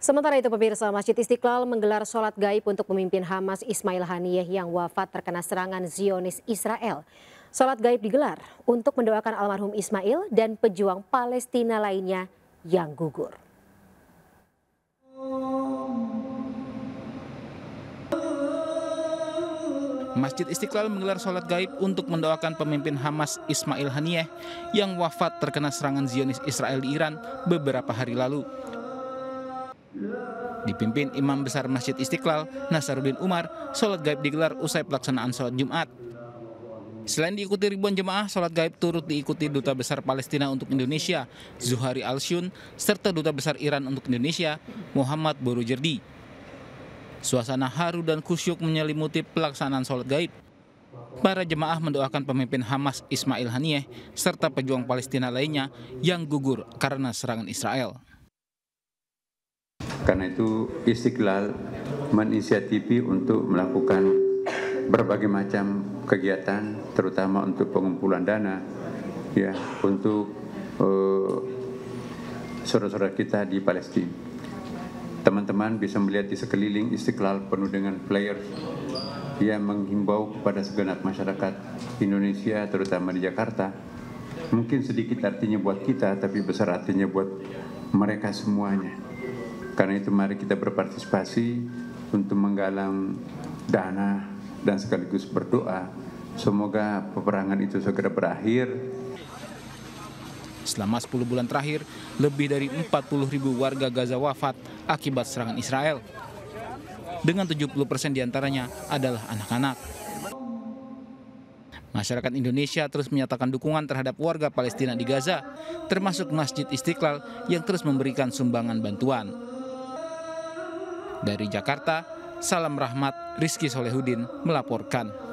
Sementara itu pemirsa, Masjid Istiqlal menggelar sholat gaib untuk pemimpin Hamas Ismail Haniyeh yang wafat terkena serangan Zionis Israel. Sholat gaib digelar untuk mendoakan almarhum Ismail dan pejuang Palestina lainnya yang gugur. Masjid Istiqlal menggelar sholat gaib untuk mendoakan pemimpin Hamas Ismail Haniyeh yang wafat terkena serangan Zionis Israel di Iran beberapa hari lalu. Dipimpin Imam Besar Masjid Istiqlal, Nasaruddin Umar, sholat gaib digelar usai pelaksanaan sholat Jumat. Selain diikuti ribuan jemaah, sholat gaib turut diikuti Duta Besar Palestina untuk Indonesia, Zuhari Al-Shun, serta Duta Besar Iran untuk Indonesia, Muhammad Borujerdi. Suasana haru dan khusyuk menyelimuti pelaksanaan sholat gaib. Para jemaah mendoakan pemimpin Hamas Ismail Haniyeh serta pejuang Palestina lainnya yang gugur karena serangan Israel. Karena itu Istiqlal menginisiatifi untuk melakukan berbagai macam kegiatan, terutama untuk pengumpulan dana, ya, untuk saudara-saudara kita di Palestina. Teman-teman bisa melihat di sekeliling Istiqlal penuh dengan flyers yang menghimbau kepada segenap masyarakat Indonesia, terutama di Jakarta. Mungkin sedikit artinya buat kita, tapi besar artinya buat mereka semuanya. Karena itu mari kita berpartisipasi untuk menggalang dana dan sekaligus berdoa. Semoga peperangan itu segera berakhir. Selama 10 bulan terakhir, lebih dari 40.000 warga Gaza wafat akibat serangan Israel. Dengan 70% diantaranya adalah anak-anak. Masyarakat Indonesia terus menyatakan dukungan terhadap warga Palestina di Gaza, termasuk Masjid Istiqlal yang terus memberikan sumbangan bantuan. Dari Jakarta, Salam Rahmat, Rizky Solehudin melaporkan.